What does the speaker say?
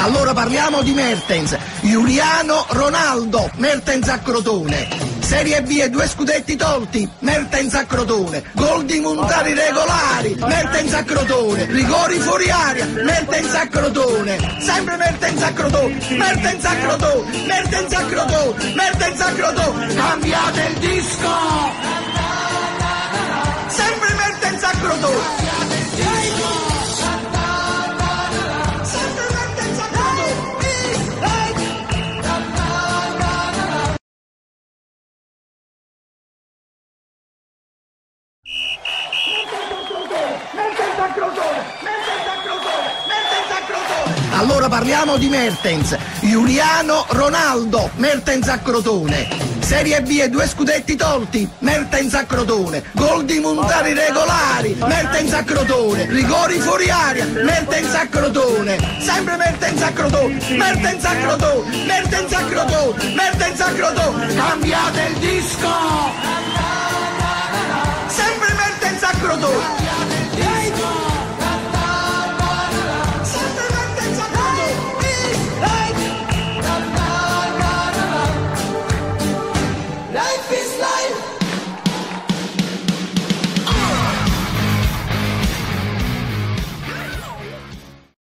Allora parliamo di Mertens, Giuliano Ronaldo, Mertens a Crotone. Serie B e 2 scudetti tolti, Mertens a Crotone. Gol di Montari regolari, Mertens a Crotone. Rigori fuori aria, Mertens a Crotone. Sempre Mertens a Crotone, Mertens a Crotone, Mertens a Crotone, Mertens a Crotone. Cambiate il disco! Sempre Mertens a Crotone. Allora parliamo di Mertens, Giuliano Ronaldo, Mertens a Crotone. Serie B e 2 scudetti tolti, Mertens a Crotone. Gol di Montari regolari, Mertens a Crotone. Rigori fuori aria, Mertens a Crotone. Sempre Mertens a Crotone, Mertens a Crotone, Mertens a Crotone, Mertens a Crotone. Cambiate il disco!